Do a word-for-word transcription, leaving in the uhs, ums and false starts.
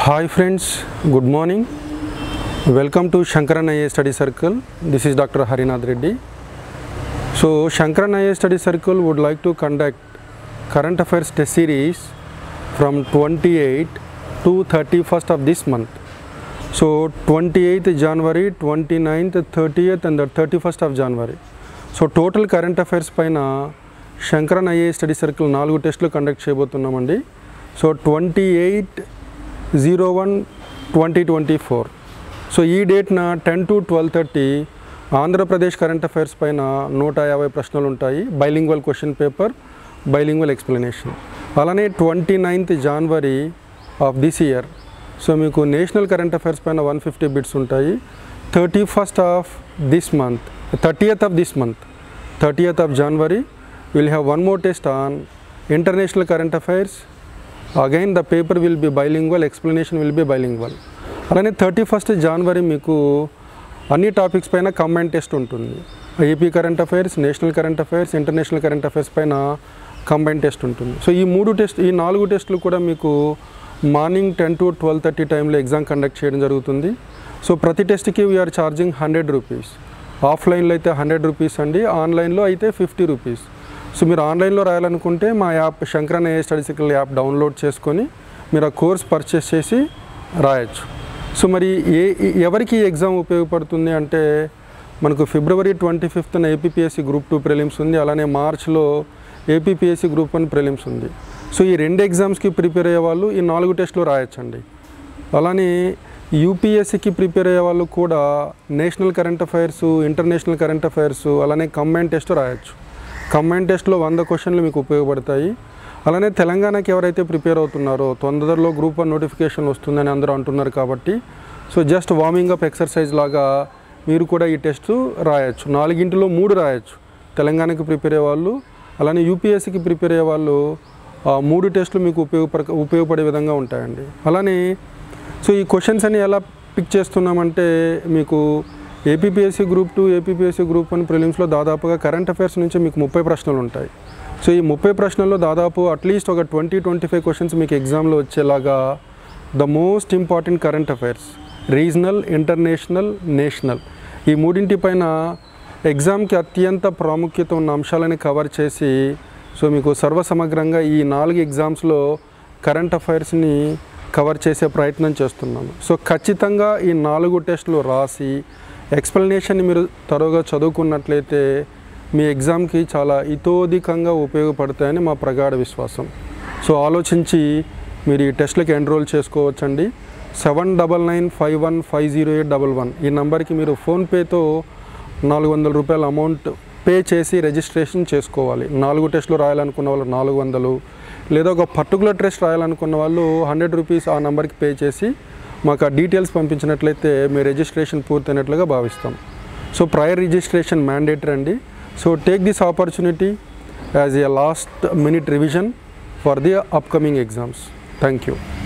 Hi friends, good morning. Welcome to Shankaran I A S Study Circle. This is Doctor Harinath Reddy. So Shankaran I A S Study Circle would like to conduct current affairs test series from twenty-eighth to thirty-first of this month. So twenty-eighth January, twenty-ninth, thirtieth and the thirty-first of January. So total current affairs paina Shankaran I A S Study Circle నాలుగు టెస్టులు conduct చేయబోతున్నామండి. So twenty-eight oh one twenty twenty-four. So ఈ డేట్న ten to twelve thirty Andhra Pradesh current affairs పైన నూట యాభై ప్రశ్నలు ఉంటాయి. Bilingual question paper, bilingual explanation. అలానే twenty ninth January of this year so మీకు నేషనల్ కరెంట్ అఫైర్స్ పైన వన్ ఫిఫ్టీ బిట్స్ ఉంటాయి. Thirty first of this month thirtieth of this month thirtieth of January will have one more test on international current affairs. Again the paper will be bilingual, explanation will be bilingual. అలానే thirty first January మీకు అన్ని topics పైన combine test ఉంటుంది. AP current affairs, national current affairs, international current affairs పైన combine test ఉంటుంది. So ఈ మూడు test ఈ నాలుగు టెస్టులు కూడా మీకు morning ten to twelve thirty టైంలో ఎగ్జామ్ కండక్ట్ చేయడం జరుగుతుంది. సో ప్రతి టెస్ట్కి వీఆర్ ఛార్జింగ్ హండ్రెడ్ రూపీస్. ఆఫ్లైన్లో అయితే హండ్రెడ్ రూపీస్ అండి, ఆన్లైన్లో అయితే ఫిఫ్టీ రూపీస్. సో మీరు ఆన్లైన్లో రాయాలనుకుంటే మా app Shankaran I A S study circle app download చేసుకొని మీరు ఆ కోర్స్ పర్చేస్ చేసి రాయొచ్చు. సో మరి ఏ ఎవరికి ఎగ్జామ్ ఉపయోగపడుతుంది అంటే మనకు ఫిబ్రవరి ట్వంటీ ఫిఫ్త్న ఏపీపీఎస్సీ గ్రూప్ టూ ప్రిలిమ్స్ ఉంది, అలానే మార్చ్లో ఏపీపీఎస్సీ గ్రూప్ వన్ ప్రిలిమ్స్ ఉంది. సో ఈ రెండు ఎగ్జామ్స్కి ప్రిపేర్ అయ్యే వాళ్ళు ఈ నాలుగు టెస్టులు రాయొచ్చండి. అలానే యూపీఎస్సీకి ప్రిపేర్ అయ్యే వాళ్ళు కూడా national current affairs, international current affairs అలానే కంబైన్ టెస్ట్ రాయొచ్చు. కంబైన్ టెస్ట్లో వంద క్వశ్చన్లు మీకు ఉపయోగపడతాయి. అలానే తెలంగాణకి ఎవరైతే ప్రిపేర్ అవుతున్నారో తొందరలో గ్రూప్ వన్ నోటిఫికేషన్ వస్తుందని అందరూ అంటున్నారు కాబట్టి so just warming up exercise లాగా మీరు కూడా ఈ టెస్ట్ రాయొచ్చు. నాలుగింటిలో మూడు రాయొచ్చు. తెలంగాణకి ప్రిపేర్ అయ్యే వాళ్ళు అలానే యూపీఎస్సీకి ప్రిపేర్ అయ్యే వాళ్ళు మూడు టెస్టులు మీకు ఉపయోగపడ ఉపయోగపడే విధంగా ఉంటాయండి. అలానే సో ఈ క్వశ్చన్స్ అని ఎలా పిక్ చేస్తున్నామంటే మీకు APPSC group two, APPSC group one ప్రిలిమ్స్లో దాదాపుగా కరెంట్ అఫైర్స్ నుంచి మీకు ముప్పై ప్రశ్నలు ఉంటాయి. సో ఈ ముప్పై ప్రశ్నల్లో దాదాపు అట్లీస్ట్ ఒక ట్వంటీ ట్వంటీ ఫైవ్ క్వశ్చన్స్ మీకు ఎగ్జామ్లో వచ్చేలాగా the most important current affairs regional, international, national ఈ మూడింటి పైన ఎగ్జామ్కి అత్యంత ప్రాముఖ్యత ఉన్న అంశాలని కవర్ చేసి సో మీకు సర్వసమగ్రంగా ఈ నాలుగు ఎగ్జామ్స్లో కరెంట్ అఫైర్స్ని కవర్ చేసే ప్రయత్నం చేస్తున్నాము. సో ఖచ్చితంగా ఈ నాలుగు టెస్టులు రాసి ఎక్స్ప్లెనేషన్ని మీరు తరువుగా చదువుకున్నట్లయితే మీ ఎగ్జామ్కి చాలా ఇతోధికంగా ఉపయోగపడతాయని మా ప్రగాఢ విశ్వాసం. సో ఆలోచించి మీరు ఈ టెస్ట్లకి ఎన్రోల్ చేసుకోవచ్చండి. Seven double nine five one five zero eight double one ఈ నెంబర్కి మీరు ఫోన్పేతో నాలుగు వందల రూపాయల అమౌంట్ పే చేసి రిజిస్ట్రేషన్ చేసుకోవాలి. నాలుగు టెస్టులు రాయాలనుకున్న వాళ్ళు నాలుగు వందలు లేదా ఒక పర్టికులర్ టెస్ట్ రాయాలనుకున్న వాళ్ళు హండ్రెడ్ రూపీస్ ఆ నెంబర్కి పే చేసి మాకు ఆ డీటెయిల్స్ పంపించినట్లయితే మీ రిజిస్ట్రేషన్ పూర్తయినట్లుగా భావిస్తాం. సో ప్రయర్ రిజిస్ట్రేషన్ మ్యాండేటరీ అండి. So take this opportunity as a last minute revision for the upcoming exams. Thank you.